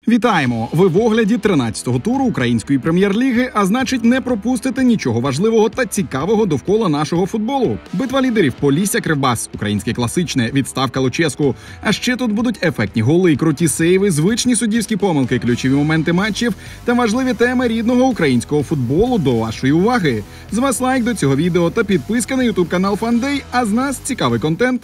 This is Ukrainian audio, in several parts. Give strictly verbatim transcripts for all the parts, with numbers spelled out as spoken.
Вітаємо! Ви в огляді тринадцятого туру української прем'єр-ліги, а значить не пропустите нічого важливого та цікавого довкола нашого футболу. Битва лідерів Полісся Кривбас, українське класичне, відставка Луческу. А ще тут будуть ефектні голи, круті сейви, звичні суддівські помилки, ключові моменти матчів та важливі теми рідного українського футболу до вашої уваги. З вас лайк до цього відео та підписка на ютуб канал Фандей, а з нас цікавий контент.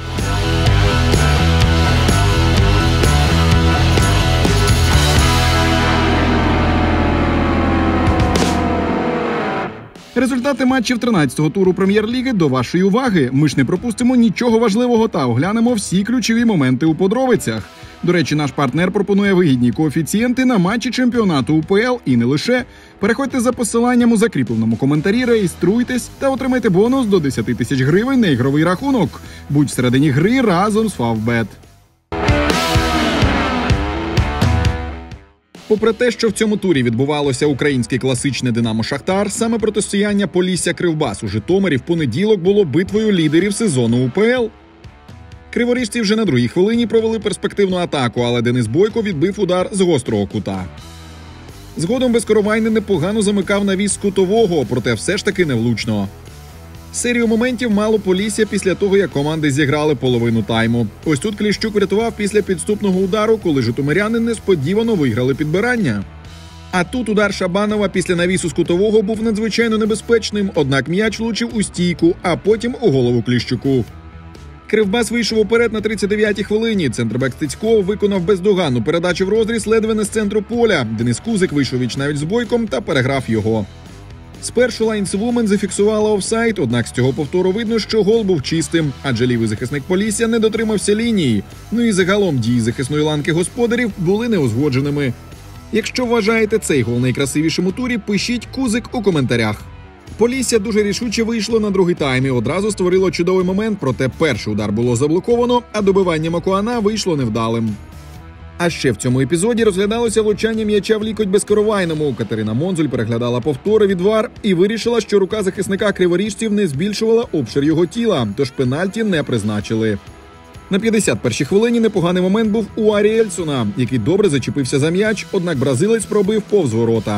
Результати матчів тринадцятого туру прем'єр-ліги до вашої уваги. Ми ж не пропустимо нічого важливого та оглянемо всі ключові моменти у подробицях. До речі, наш партнер пропонує вигідні коефіцієнти на матчі чемпіонату УПЛ і не лише. Переходьте за посиланням у закріпленому коментарі, реєструйтесь та отримайте бонус до десять тисяч гривень на ігровий рахунок. Будь всередині гри разом з Фавбет. Попри те, що в цьому турі відбувалося українське класичне «Динамо-Шахтар», саме протистояння Полісся-Кривбас у Житомирі в понеділок було битвою лідерів сезону УПЛ. Криворіжці вже на другій хвилині провели перспективну атаку, але Денис Бойко відбив удар з гострого кута. Згодом Безкоровайний непогано замикав навіс з кутового, проте все ж таки невлучно. Серію моментів мало Полісся після того, як команди зіграли половину тайму. Ось тут Кліщук врятував після підступного удару, коли житомиряни несподівано виграли підбирання. А тут удар Шабанова після навісу з кутового був надзвичайно небезпечним, однак м'яч влучив у стійку, а потім у голову Кліщуку. Кривбас вийшов уперед на тридцять дев'ятій хвилині. Центрбек Стецько виконав бездоганну передачу в розріз ледве не з центру поля. Денис Кузик вийшов віч-навіч з Бойком та переграв його. Спершу лайнсвумен зафіксувала офсайд, однак з цього повтору видно, що гол був чистим, адже лівий захисник Полісся не дотримався лінії. Ну і загалом дії захисної ланки господарів були неузгодженими. Якщо вважаєте цей гол найкрасивішим у турі, пишіть «Кузик» у коментарях. Полісся дуже рішуче вийшло на другий тайм і одразу створило чудовий момент, проте перший удар було заблоковано, а добивання Макуана вийшло невдалим. А ще в цьому епізоді розглядалося влучання м'яча в лікоть Безкоровайному. Катерина Монзуль переглядала повтори від ВАР і вирішила, що рука захисника криворіжців не збільшувала обшир його тіла, тож пенальті не призначили. На п'ятдесят першій хвилині непоганий момент був у Аріельсона, який добре зачепився за м'яч, однак бразилець пробив повз ворота.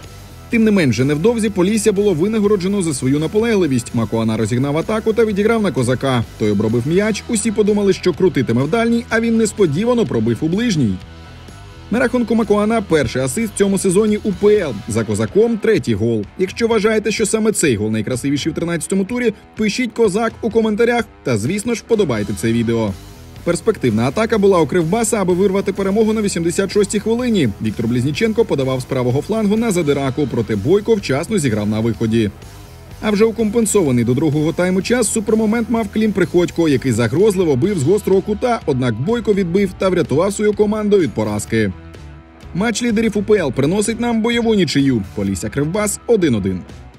Тим не менше, невдовзі Полісся було винагороджено за свою наполегливість. Макуана розігнав атаку та відіграв на Козака. Той обробив м'яч, усі подумали, що крутитиме в дальній, а він несподівано пробив у ближній. На рахунку Макуана перший асист в цьому сезоні УПЛ. За Козаком третій гол. Якщо вважаєте, що саме цей гол найкрасивіший в тринадцятому турі, пишіть «Козак» у коментарях та, звісно ж, вподобайте це відео. Перспективна атака була у Кривбаса, аби вирвати перемогу на вісімдесят шостій хвилині. Віктор Близніченко подавав з правого флангу на Задираку, проте Бойко вчасно зіграв на виході. А вже у компенсований до другого тайму час супермомент мав Клім Приходько, який загрозливо бив з гострого кута, однак Бойко відбив та врятував свою команду від поразки. Матч лідерів УПЛ приносить нам бойову нічию. Полісся-Кривбас один один.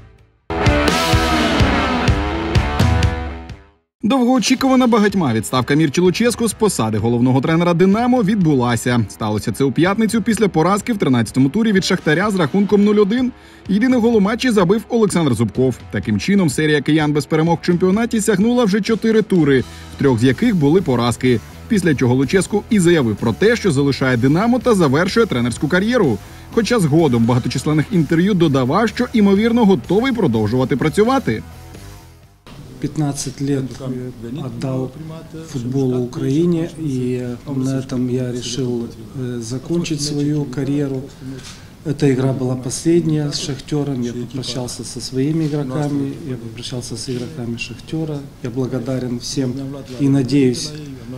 Довгоочікувана багатьма відставка Мірчі Луческу з посади головного тренера «Динамо» відбулася. Сталося це у п'ятницю після поразки в тринадцятому турі від «Шахтаря» з рахунком нуль один. Єдиний гол у матчі забив Олександр Зубков. Таким чином, серія киян без перемог в чемпіонаті сягнула вже чотири тури, в трьох з яких були поразки. Після чого Луческу і заявив про те, що залишає «Динамо» та завершує тренерську кар'єру. Хоча згодом в багаточисленних інтерв'ю додавав, що, ймовірно, готовий продовжувати працювати. пятнадцать лет отдал футболу Украине, и на этом я решил закончить свою карьеру. Эта игра была последняя с «Шахтером». Я попрощался со своими игроками, я попрощался с игроками «Шахтера». Я благодарен всем и надеюсь,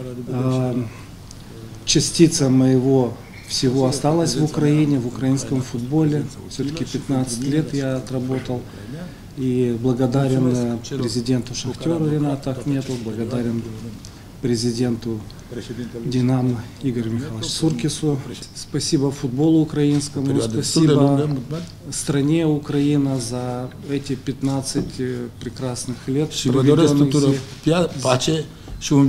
частица моего всего осталась в Украине, в украинском футболе. Все-таки пятнадцать лет я отработал. И благодарен президенту «Шахтера» Ренату Ахметову, благодарен президенту «Динамо» Игорю Михайловичу Суркису. Спасибо футболу украинскому, спасибо стране Украина за эти пятнадцать прекрасных лет, проведенных здесь.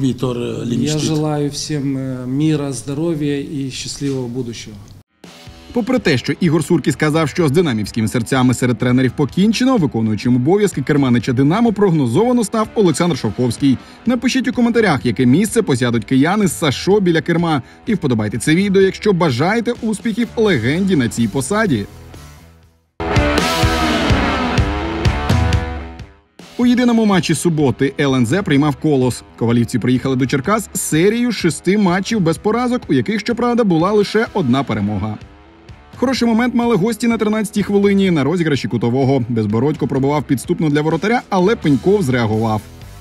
Я желаю всем мира, здоровья и счастливого будущего. Попри те, що Ігор Суркіс сказав, що з динамівськими серцями серед тренерів покінчено, виконуючим обов'язки керманича «Динамо» прогнозовано став Олександр Шовковський. Напишіть у коментарях, яке місце посядуть кияни з Сашо біля керма. І вподобайте це відео, якщо бажаєте успіхів легенді на цій посаді. У єдиному матчі суботи ел ен зет приймав «Колос». Ковалівці приїхали до Черкас з серією шести матчів без поразок, у яких, щоправда, була лише одна перемога. Хороший момент мали гості на тринадцятій хвилині на розіграші кутового. Безбородько пробивав підступно для воротаря, але Пеньков зреагував.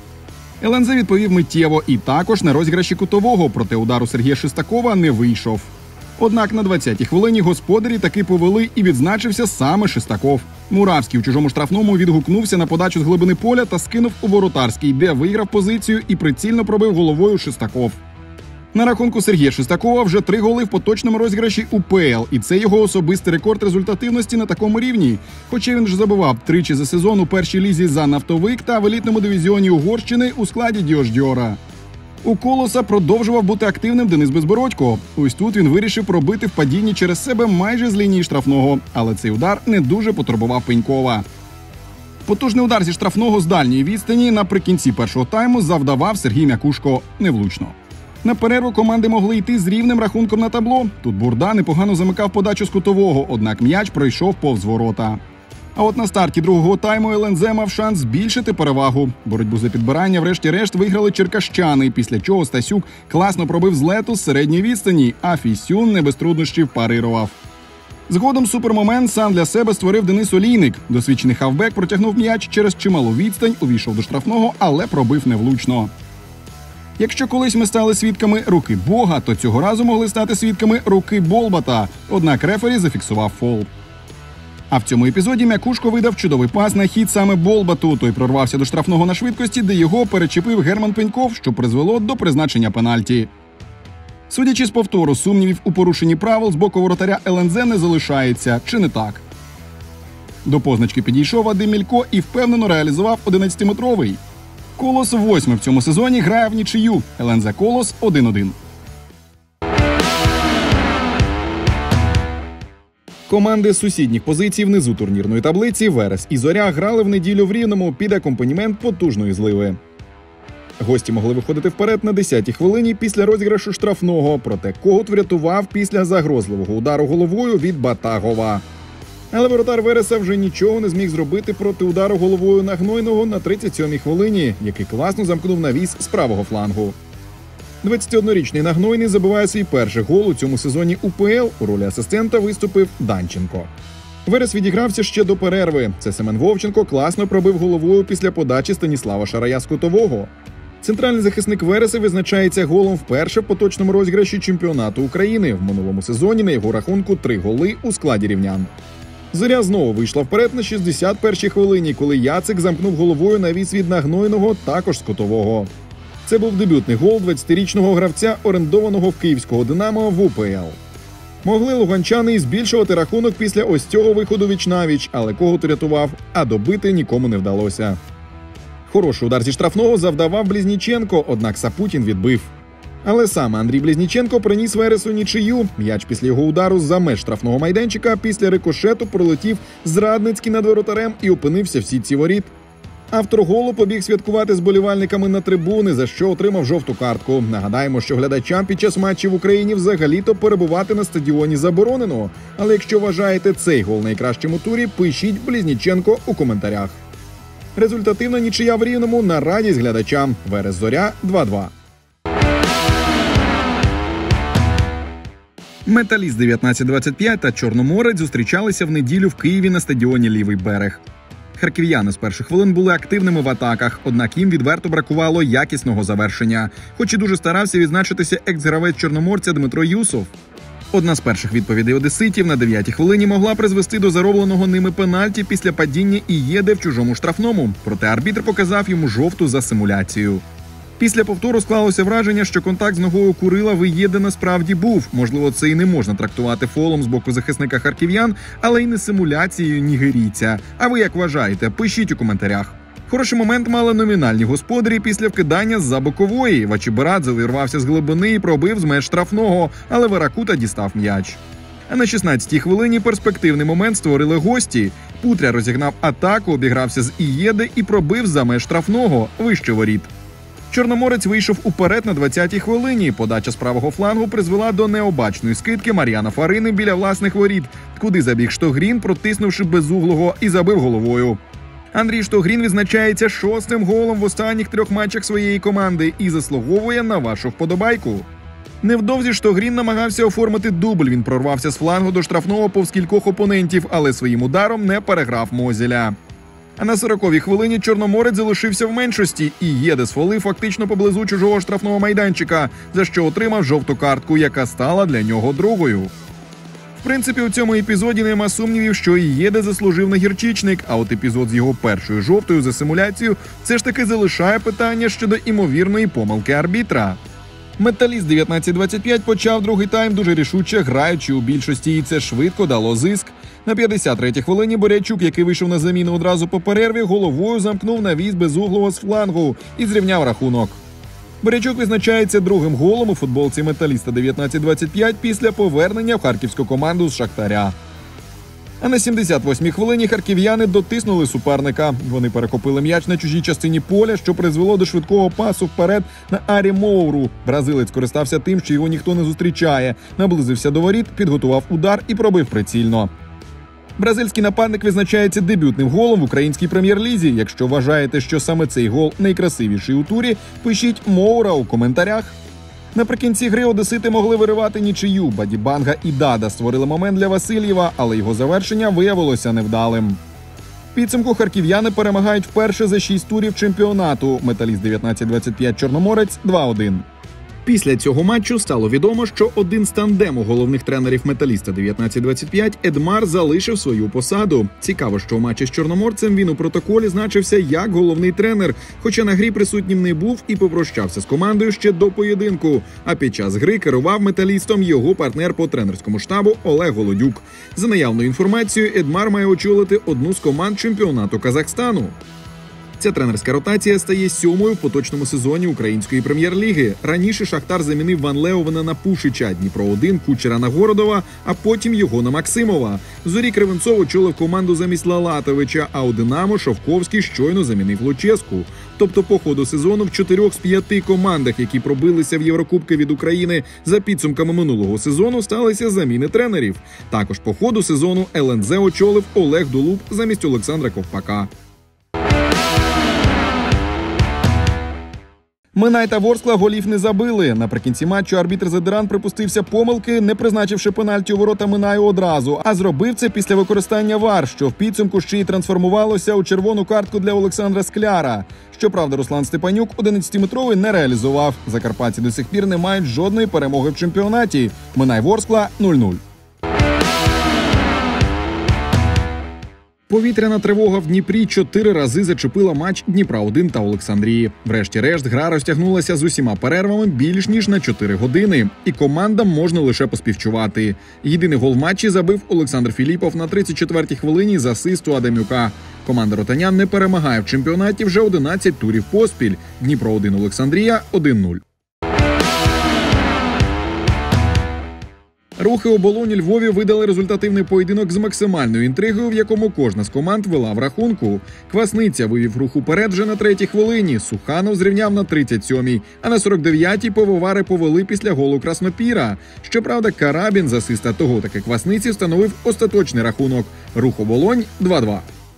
ел ен зет відповів миттєво і також на розіграші кутового, проте удару Сергія Шестакова не вийшов. Однак на двадцятій хвилині господарі таки повели і відзначився саме Шестаков. Муравський у чужому штрафному відгукнувся на подачу з глибини поля та скинув у воротарський, де виграв позицію і прицільно пробив головою Шестаков. На рахунку Сергія Шестакова вже три голи в поточному розіграші у пе ел, і це його особистий рекорд результативності на такому рівні. Хоча він вже забивав тричі за сезон у першій лізі за «Нафтовик» та в елітному дивізіоні Угорщини у складі Діождьора. У «Колоса» продовжував бути активним Денис Безбородько. Ось тут він вирішив пробити в падінні через себе майже з лінії штрафного, але цей удар не дуже потурбував Пенькова. Потужний удар зі штрафного з дальньої відстані наприкінці першого тайму завдавав Сергій Мякушко невлучно. На перерву команди могли йти з рівним рахунком на табло. Тут Бурда непогано замикав подачу з кутового, однак м'яч пройшов повз ворота. А от на старті другого тайму ел ен зет мав шанс збільшити перевагу. Боротьбу за підбирання врешті-решт виграли черкащани, після чого Стасюк класно пробив з лету з середньої відстані, а Фісюн не без труднощів парирував. Згодом супермомент сам для себе створив Денис Олійник. Досвідчений хавбек протягнув м'яч через чималу відстань, увійшов до штрафного, але пробив невлучно. Якщо колись ми стали свідками руки Бога, то цього разу могли стати свідками руки Болбата, однак рефері зафіксував фол. А в цьому епізоді Мякушко видав чудовий пас на хід саме Болбату. Той прорвався до штрафного на швидкості, де його перечепив Герман Пеньков, що призвело до призначення пенальті. Судячи з повтору, сумнівів у порушенні правил з боку воротаря ел ен зет не залишається. Чи не так? До позначки підійшов Вадим Мілько і впевнено реалізував одинадцятиметровий. «Колос» восьме в цьому сезоні грає в нічию. ел ен зет «Колос» один один. Команди з сусідніх позицій внизу турнірної таблиці «Верес» і «Зоря» грали в неділю в Рівному під акомпанімент потужної зливи. Гості могли виходити вперед на десятій хвилині після розіграшу штрафного, проте Когут врятував після загрозливого удару головою від Батагова. Але воротар «Вереса» вже нічого не зміг зробити проти удару головою на Гнойного на тридцять сьомій хвилині, який класно замкнув навіс з правого флангу. двадцятиоднорічний Нагнойний забиває свій перший гол у цьому сезоні у пе ел. У ролі асистента виступив Данченко. Верес відігрався ще до перерви. Це Семен Вовченко класно пробив головою після подачі Станіслава Шарая з кутового. Центральний захисник Вереса визначається голом вперше в поточному розіграші чемпіонату України. В минулому сезоні на його рахунку три голи у складі рівнян. «Зоря» знову вийшла вперед на шістдесят першій хвилині, коли Яцик замкнув головою навіс від Нагнойного, також з кутового. Це був дебютний гол двадцятирічного гравця, орендованого в київського «Динамо» в у пе ел. Могли луганчани і збільшувати рахунок після ось цього виходу віч-навіч, але Когут рятував, а добити нікому не вдалося. Хороший удар зі штрафного завдавав Близніченко, однак Сапутін відбив. Але саме Андрій Близніченко приніс Вересу нічию. М'яч після його удару за меж штрафного майданчика після рикошету пролетів зрадницький над воротарем і опинився в сітці воріт. Автор голу побіг святкувати з болівальниками на трибуни, за що отримав жовту картку. Нагадаємо, що глядачам під час матчів в Україні взагалі-то перебувати на стадіоні заборонено. Але якщо вважаєте цей гол найкращим у турі, пишіть Близніченко у коментарях. Результативна нічия в Рівному на радість глядачам. Верес Зоря два-два. Металіст дев'ятнадцять двадцять п'ять та Чорноморець зустрічалися в неділю в Києві на стадіоні «Лівий берег». Харків'яни з перших хвилин були активними в атаках, однак їм відверто бракувало якісного завершення. Хоч і дуже старався відзначитися екс-гравець Чорноморця Дмитро Юсов. Одна з перших відповідей одеситів на дев'ятій хвилині могла призвести до заробленого ними пенальті після падіння Ієде в чужому штрафному, проте арбітр показав йому жовту за симуляцію. Після повтору склалося враження, що контакт з ногою Курила в Ієде насправді був. Можливо, це і не можна трактувати фолом з боку захисника харків'ян, але й не симуляцією нігерійця. А ви як вважаєте? Пишіть у коментарях. Хороший момент мали номінальні господарі після вкидання з-за бокової. Вачіберадзе вирвався з глибини і пробив з меж штрафного, але Веракута дістав м'яч. А на шістнадцятій хвилині перспективний момент створили гості. Путря розігнав атаку, обігрався з Ієди і пробив за меж штрафного вище воріт. Чорноморець вийшов уперед на двадцятій хвилині. Подача з правого флангу призвела до необачної скидки Мар'яна Фарини біля власних воріт, куди забіг Штогрін, протиснувши безуглого, і забив головою. Андрій Штогрін відзначається шостим голом в останніх трьох матчах своєї команди і заслуговує на вашу вподобайку. Невдовзі Штогрін намагався оформити дубль. Він прорвався з флангу до штрафного повз кількох опонентів, але своїм ударом не переграв Мозеля. А на сороковій хвилині Чорноморець залишився в меншості і Єде сфолив фактично поблизу чужого штрафного майданчика, за що отримав жовту картку, яка стала для нього другою. В принципі, у цьому епізоді нема сумнівів, що Ієде заслужив на гірчичник, а от епізод з його першою жовтою за симуляцію все ж таки залишає питання щодо імовірної помилки арбітра. Металіст дев'ятнадцять двадцять п'ять почав другий тайм дуже рішуче, граючи у більшості, і це швидко дало зиск. На п'ятдесят третій хвилині Борячук, який вийшов на заміну одразу по перерві, головою замкнув навіс безуглого з флангу і зрівняв рахунок. Борячук відзначається другим голом у футболці Металіста дев'ятнадцять двадцять п'ять після повернення в харківську команду з Шахтаря. А на сімдесят восьмій хвилині харків'яни дотиснули суперника. Вони перехопили м'яч на чужій частині поля, що призвело до швидкого пасу вперед на Арі Моуру. Бразилець користався тим, що його ніхто не зустрічає. Наблизився до воріт, підготував удар і пробив прицільно. Бразильський нападник відзначається дебютним голом в українській прем'єр-лізі. Якщо вважаєте, що саме цей гол найкрасивіший у турі, пишіть Моура у коментарях. Наприкінці гри одесити могли виривати нічию. Бадібанга і Дада створили момент для Васильєва, але його завершення виявилося невдалим. В підсумку харків'яни перемагають вперше за шість турів чемпіонату. Металіст дев'ятнадцять двадцять п'ять Чорноморець два один. Після цього матчу стало відомо, що один з тандему головних тренерів Металіста дев'ятнадцять двадцять п'ять Едмар залишив свою посаду. Цікаво, що у матчі з Чорноморцем він у протоколі значився як головний тренер, хоча на грі присутнім не був і попрощався з командою ще до поєдинку. А під час гри керував Металістом його партнер по тренерському штабу Олег Голодюк. За наявною інформацією, Едмар має очолити одну з команд чемпіонату Казахстану. Ця тренерська ротація стає сьомою в поточному сезоні української прем'єр-ліги. Раніше Шахтар замінив Ван Леовена на Пушича, Дніпро один Кучера на Городова, а потім його на Максимова. Зорі Кривенцов очолив команду замість Лалатовича, а у Динамо Шовковський щойно замінив Луческу. Тобто по ходу сезону в чотирьох з п'яти командах, які пробилися в Єврокубки від України за підсумками минулого сезону, сталися заміни тренерів. Також по ходу сезону ел ен зет очолив Олег Дулуб замість Олександра Ковпака. Минай та Ворскла голів не забили. Наприкінці матчу арбітр Задиран припустився помилки, не призначивши пенальті у ворота Минаю одразу, а зробив це після використання вар, що в підсумку ще й трансформувалося у червону картку для Олександра Скляра. Щоправда, Руслан Степанюк одинадцятиметровий не реалізував. Закарпатці до сих пір не мають жодної перемоги в чемпіонаті. Минай Ворскла нуль нуль. Повітряна тривога в Дніпрі чотири рази зачепила матч Дніпра один та Олександрії. Врешті-решт гра розтягнулася з усіма перервами більш ніж на чотири години. І командам можна лише поспівчувати. Єдиний гол в матчі забив Олександр Філіпов на тридцять четвертій хвилині з асисту Адамюка. Команда ротанян не перемагає в чемпіонаті вже одинадцять турів поспіль. Дніпро один Олександрія один нуль. Рухи оболоні Львові видали результативний поєдинок з максимальною інтригою, в якому кожна з команд вела в рахунку. Квасниця вивів рух уперед вже на третій хвилині, Суханов зрівняв на тридцять сьомій, а на сорок дев'ятій пивовари повели після голу Краснопіра. Щоправда, Карабін з асиста того таки Квасниці встановив остаточний рахунок. Рух оболонь два два.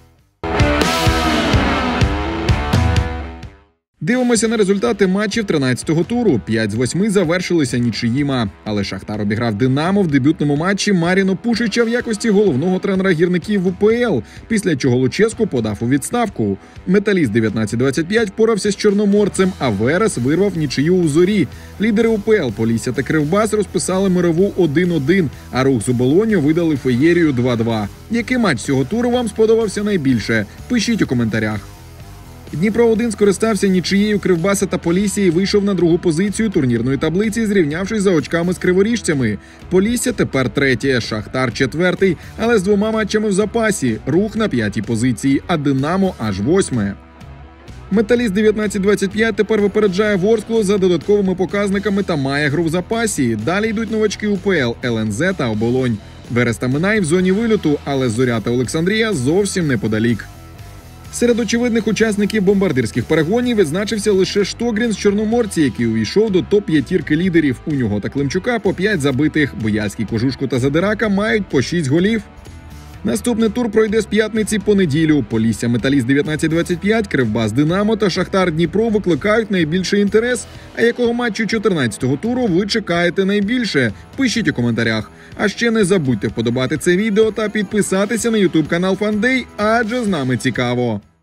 Дивимося на результати матчів тринадцятого туру. п'ять з восьми завершилися нічиїма. Але Шахтар обіграв Динамо в дебютному матчі Маріно Пушича в якості головного тренера гірників в у пе ел, після чого Луческу подав у відставку. Металіст дев'ятнадцять двадцять п'ять впорався з Чорноморцем, а Верес вирвав нічию у Зорі. Лідери у пе ел Полісся та Кривбас розписали мирову один один, а рух з Оболонню видали феєрію два два. Який матч цього туру вам сподобався найбільше? Пишіть у коментарях. Дніпро один скористався нічиєю Кривбаса та Полісся і вийшов на другу позицію турнірної таблиці, зрівнявшись за очками з криворіжцями. Полісся тепер третє, Шахтар четвертий, але з двома матчами в запасі. Рух на п'ятій позиції, а Динамо аж восьме. Металіст дев'ятнадцять двадцять п'ять тепер випереджає Ворсклу за додатковими показниками та має гру в запасі. Далі йдуть новачки у пе ел, ел ен зет та Оболонь. Верес та Минай в зоні вильоту, але Зоря та Олександрія зовсім неподалік. Серед очевидних учасників бомбардирських перегонів відзначився лише Штогрін з Чорноморці, який увійшов до топ-п'ятірки лідерів. У нього та Климчука по п'ять забитих. Бояльський, Кожушко та Задирака мають по шість голів. Наступний тур пройде з п'ятниці по неділю. Полісся Металіст дев'ятнадцять двадцять п'ять, Кривбас Динамо та Шахтар Дніпро викликають найбільший інтерес. А якого матчу чотирнадцятого туру ви чекаєте найбільше? Пишіть у коментарях. А ще не забудьте вподобати це відео та підписатися на ютуб канал Фандей, адже з нами цікаво.